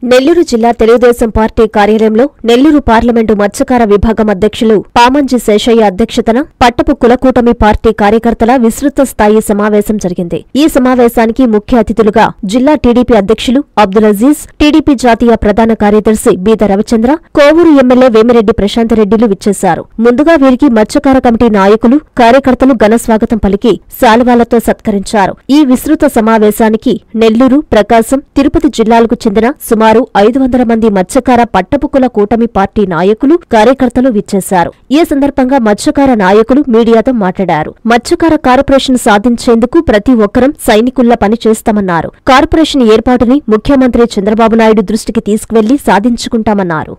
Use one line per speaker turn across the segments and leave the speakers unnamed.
నెల్లూరు జిల్లా తెలుగుదేశం పార్టీ కార్యాలయంలో నెల్లూరు పార్లమెంటు మత్స్యకార విభాగం అధ్యక్షులు పామంజి శేషయ్య అధ్యక్షతన పట్టపు కులకూటమి పార్టీ కార్యకర్తల విస్తృత స్థాయి సమావేశం జరిగింది. ఈ సమావేశానికి ముఖ్య అతిథులుగా జిల్లా టీడీపీ అధ్యక్షులు అబ్దుల్ అజీజ్, టీడీపీ జాతీయ ప్రధాన కార్యదర్శి బీద రవిచంద్ర, కోవూరు ఎమ్మెల్యే వేమిరెడ్డి ప్రశాంతరెడ్డిలు విచ్చేశారు. ముందుగా వీరికి మత్స్యకార కమిటీ నాయకులు, కార్యకర్తలు ఘన స్వాగతం పలికి శాలువాలతో సత్కరించారు. ఈ విస్తృత సమావేశానికి నెల్లూరు, ప్రకాశం, తిరుపతి జిల్లాలకు చెందిన సుమారు 500 మంది మత్స్యకార పట్టపు కుల కూటమి పార్టీ నాయకులు, కార్యకర్తలు విచ్చేశారు. ఈ సందర్భంగా మత్స్యకార నాయకులు మీడియాతో మాట్లాడారు. మత్స్యకార కార్పొరేషన్ సాధించేందుకు ప్రతి ఒక్కరం సైనికుల్లా పనిచేస్తామన్నారు. కార్పొరేషన్ ఏర్పాటుని ముఖ్యమంత్రి చంద్రబాబు నాయుడు దృష్టికి తీసుకువెళ్లి సాధించుకుంటామన్నారు.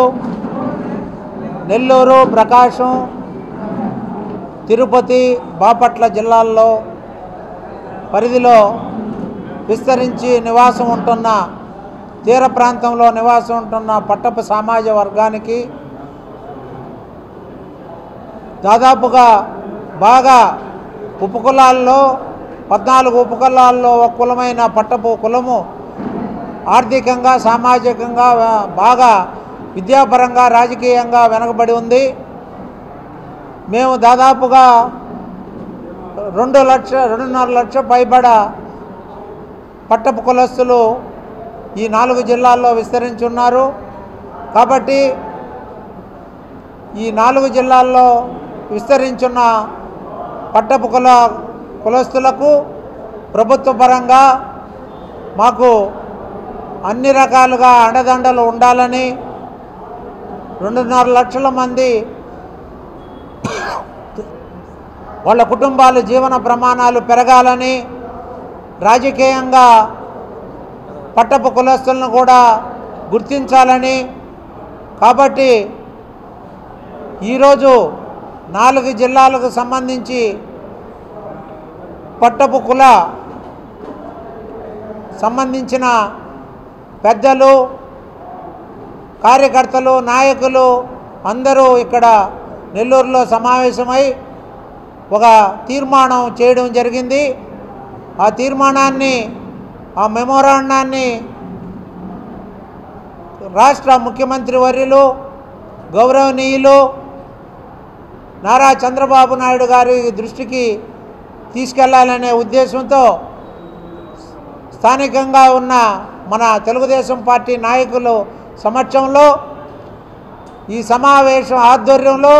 నెల్లూరు, ప్రకాశం, తిరుపతి, బాపట్ల జిల్లాల్లో పరిధిలో విస్తరించి నివాసం ఉంటున్న, తీర ప్రాంతంలో నివాసం ఉంటున్న పట్టపు సమాజ వర్గానికి దాదాపుగా బాగా ఉపకులాల్లో 14 ఉపకులాల్లో ఒక కులమైన పట్టపు కులము ఆర్థికంగా, సామాజికంగా, బాగా విద్యాపరంగా, రాజకీయంగా వెనకబడి ఉంది. మేము దాదాపుగా 2.5 లక్ష పైబడ పట్టపు కులస్తులు ఈ 4 జిల్లాల్లో విస్తరించున్నారు. కాబట్టి ఈ 4 జిల్లాల్లో విస్తరించున్న పట్టపు కులస్తులకు ప్రభుత్వ పరంగా మాకు అన్ని రకాలుగా అండదండలు ఉండాలని, 2.5 లక్షల మంది వాళ్ళ కుటుంబాలు జీవన ప్రమాణాలు పెరగాలని, రాజకీయంగా పట్టపు కులస్తులను కూడా గుర్తించాలని, కాబట్టి ఈరోజు 4 జిల్లాలకు సంబంధించి పట్టపు కుల సంబంధించిన పెద్దలు, కార్యకర్తలు, నాయకులు అందరూ ఇక్కడ నెల్లూరులో సమావేశమై ఒక తీర్మానం చేయడం జరిగింది. ఆ తీర్మానాన్ని, ఆ మెమోరాండాన్ని రాష్ట్ర ముఖ్యమంత్రి వర్యులు గౌరవనీయులు నారా చంద్రబాబు నాయుడు గారి దృష్టికి తీసుకెళ్లాలనే ఉద్దేశంతో స్థానికంగా ఉన్న మన తెలుగుదేశం పార్టీ నాయకులు సమక్షంలో ఈ సమావేశం ఆధ్వర్యంలో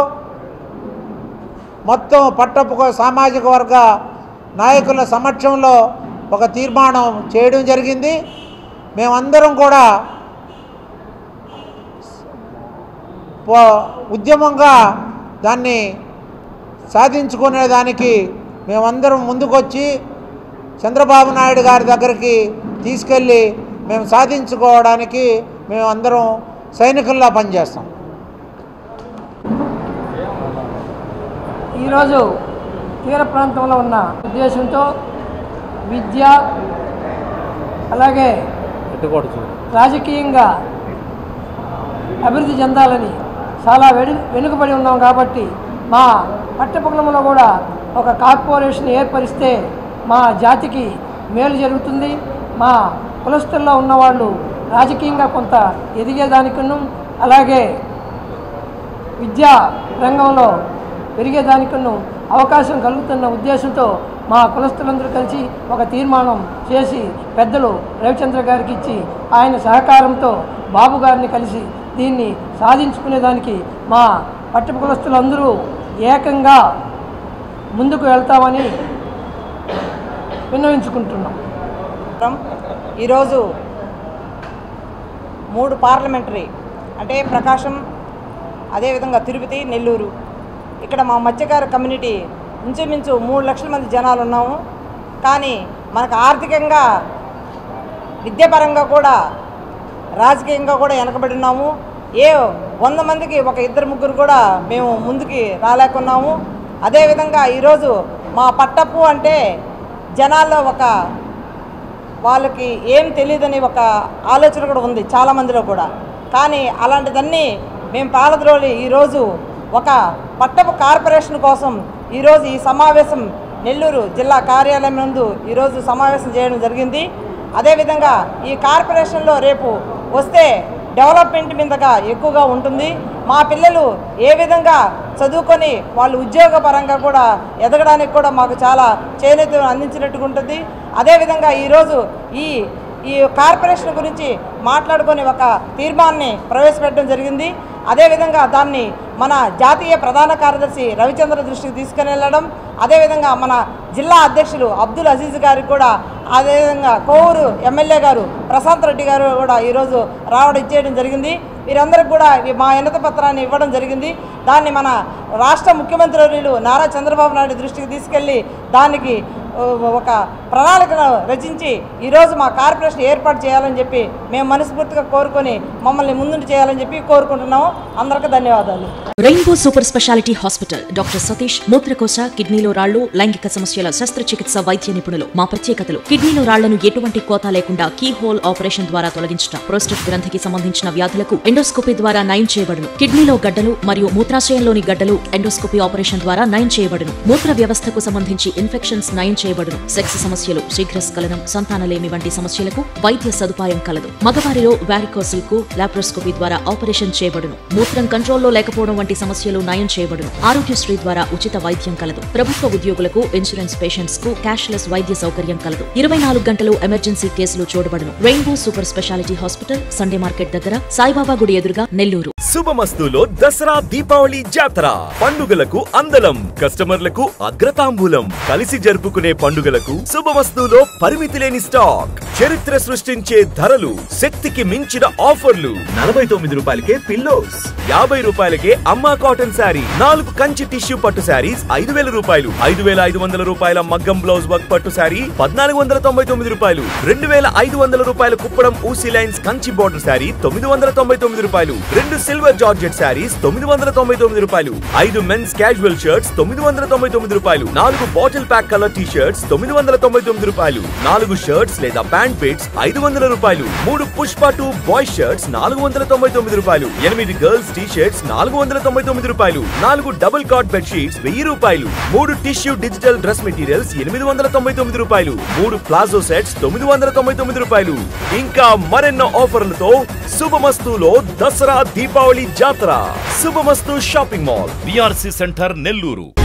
మొత్తం పట్టపు సామాజిక వర్గ నాయకుల సమక్షంలో ఒక తీర్మానం చేయడం జరిగింది. మేమందరం కూడా ఉద్యమంగా దాన్ని సాధించుకునేదానికి మేమందరం ముందుకొచ్చి చంద్రబాబు నాయుడు గారి దగ్గరికి తీసుకెళ్ళి మేము సాధించుకోవడానికి మేమందరం సైనికుల్లా పనిచేస్తాం.
ఈరోజు తీర ప్రాంతంలో ఉన్న ఉద్దేశంతో విద్య, అలాగే రాజకీయంగా అభివృద్ధి చెందాలని చాలా వెనుకబడి ఉన్నాం. కాబట్టి మా పట్టపకులంలో కూడా ఒక కార్పొరేషన్ ఏర్పరిస్తే మా జాతికి మేలు జరుగుతుంది. మా కులస్తుల్లో ఉన్నవాళ్ళు రాజకీయంగా కొంత ఎదిగేదానికను, అలాగే విద్యా రంగంలో పెరిగేదానికను అవకాశం కలుగుతున్న ఉద్దేశంతో మా కులస్తులందరూ కలిసి ఒక తీర్మానం చేసి పెద్దలు రవిచంద్ర గారికి ఇచ్చి, ఆయన సహకారంతో బాబు గారిని కలిసి దీన్ని సాధించుకునేదానికి మా పట్టపు కులస్తులందరూ ఏకంగా ముందుకు వెళ్తామని విన్నవించుకుంటున్నాం.
ఈరోజు 3 పార్లమెంటరీ అంటే ప్రకాశం, అదేవిధంగా తిరుపతి, నెల్లూరు, ఇక్కడ మా మత్స్యకార కమ్యూనిటీ ఇంచుమించు 3 లక్షల మంది జనాలు ఉన్నాము. కానీ మనకు ఆర్థికంగా, విద్యాపరంగా కూడా, రాజకీయంగా కూడా వెనకబడి ఉన్నాము. 100 మందికి ఒక 2-3 కూడా మేము ముందుకి రాలేకున్నాము. అదేవిధంగా ఈరోజు మా పట్టపు అంటే జనాల్లో ఒక వాళ్ళకి ఏం తెలియదని ఒక ఆలోచన కూడా ఉంది చాలామందిలో కూడా. కానీ అలాంటిదన్నీ మేము పాలద్రోలి ఈరోజు ఒక పట్టపు కార్పొరేషన్ కోసం ఈరోజు ఈ సమావేశం నెల్లూరు జిల్లా కార్యాలయం నందు ఈరోజు సమావేశం చేయడం జరిగింది. అదేవిధంగా ఈ కార్పొరేషన్లో రేపు వస్తే డెవలప్మెంట్ మీదగా ఎక్కువగా ఉంటుంది. మా పిల్లలు ఏ విధంగా చదువుకొని వాళ్ళు ఉద్యోగపరంగా కూడా ఎదగడానికి కూడా మాకు చాలా చేనేత అందించినట్టుగా ఉంటుంది. అదేవిధంగా ఈరోజు ఈ కార్పొరేషన్ గురించి మాట్లాడుకొని ఒక తీర్మానాన్ని ప్రవేశపెట్టడం జరిగింది. అదేవిధంగా దాన్ని మన జాతీయ ప్రధాన కార్యదర్శి రవిచంద్ర దృష్టికి తీసుకుని వెళ్ళడం, అదేవిధంగా మన జిల్లా అధ్యక్షులు అబ్దుల్ అజీజ్ గారికి కూడా, అదేవిధంగా కోవూరు ఎమ్మెల్యే గారు ప్రశాంత్ రెడ్డి గారు కూడా ఈరోజు ఇచ్చేయడం జరిగింది. వీరందరికీ కూడా మా వినతి పత్రాన్ని ఇవ్వడం జరిగింది. దాన్ని మన రాష్ట్ర ముఖ్యమంత్రి నారా చంద్రబాబు నాయుడు దృష్టికి తీసుకెళ్ళి దానికి ఒక ప్రణాళికను రచించి ఈరోజు మా కార్పొరేషన్ ఏర్పాటు చేయాలని చెప్పి మేము మనస్ఫూర్తిగా కోరుకొని మమ్మల్ని ముందుండి చేయాలని చెప్పి కోరుకుంటున్నాము. అందరికీ ధన్యవాదాలు.
Rainbow super speciality hospital doctor Satish మూత్రకోశ, కిడ్నీలో రాళ్లు, లైంగిక సమస్యల శస్త్రచికిత్స వైద్య నిపుణులు. మా ప్రత్యేకతలు: కిడ్నీలో రాళ్లను ఎటువంటి కోత లేకుండా కీ హోల్ ఆపరేషన్ ద్వారా తొలగించడం, ప్రోస్టేట్ గ్రంథికి సంబంధించిన వ్యాధులకు ఎండోస్కోపీ ద్వారా నయం చేయబడును. కిడ్నీలో గడ్డలు మరియు మూత్రాశయంలోని గడ్డలు ఎండోస్కోపీ ఆపరేషన్ ద్వారా నయం చేయబడును. మూత్ర వ్యవస్థకు సంబంధించి ఇన్ఫెక్షన్స్ నయం చేయబడును. సెక్స్ సమస్యలు, శీఘ్రస్ఖలనం, సంతానలేమి వంటి సమస్యలకు వైద్య సదుపాయం కలదు. మగవారిలో వారికోసిల్ కు లాప్రోస్కోపీ ద్వారా ఆపరేషన్ చేయబడును. మూత్రం కంట్రోల్లో లేకపోవడం వంటి సమస్యలు నయం చేయబడును. ఆరోగ్యశ్రీ ద్వారా ఉచిత వైద్యం కలదు. ప్రభుత్వ ఉద్యోగులకు, ఇన్సూరెన్స్ పేషెంట్స్ కు క్యాష్లెస్ వైద్య సౌకర్యం కలదు. 24 గంటలు ఎమర్జెన్సీ కేసులు చూడబడును. Rainbow super speciality hospital, Sunday market దగ్గర, సాయిబాబా గుడి ఎదురుగా, నెల్లూరు.
శుభమస్తులో దసరా దీపావళి జాతర పండుగలకు అందలం, కస్టమర్లకు అగ్రతాంబూలం. కలిసి జరుపుకునే పండుగలకు శుభమస్తులో పరిమితి లేని స్టాక్, చరిత్ర సృష్టించే ధరలు, శక్తికి మించిన ఆఫర్లు. 49 రూపాయలకే పిల్లోస్, 50 రూపాయలకే అమ్మా కాటన్ శారీ, 4 కంచి టిష్యూ పట్టు శారీస్ 5000 రూపాయలు, 5500 రూపాయల మగ్గం బ్లౌజ్ వర్క్ పట్టు శారీ 1499 రూపాయలు, 2500 రూపాయల కుప్పడం ఊసీ లైన్స్ కంచి బోర్డర్ శారీ 999 రూపాయలు, 2 సిల్వర్ జార్జెట్ శారీస్ 999 రూపాయలు, 5 మెన్స్ క్యాజువల్ షర్ట్స్ 999 రూపాయలు, 4 bottle pack colour T shirts 999 రూపాయలు, 4 షర్ట్స్ లేదా ప్యాంట్ పిట్స్ 500 రూపాయలు, 3 పుష్ప 2 బాయ్ షర్ట్స్ 499 రూపాయలు, 8 గర్ల్స్ టీ షర్ట్స్ 499 రూపాయలు, 4 డబుల్ కాట్ బెడ్ షీట్స్ 1000 రూపాయలు, 3 టిష్యూ డిజిటల్ డ్రెస్ మెటీరియల్స్ 899 రూపాయలు, 3 ప్లాజో సెట్స్ 999 రూపాయలు. ఇంకా మరెన్నో ఆఫర్లతో శుభమస్తులో దసరా దీపావళి జాతర. Shubhamastu shopping mall, BRC centre, Nellore.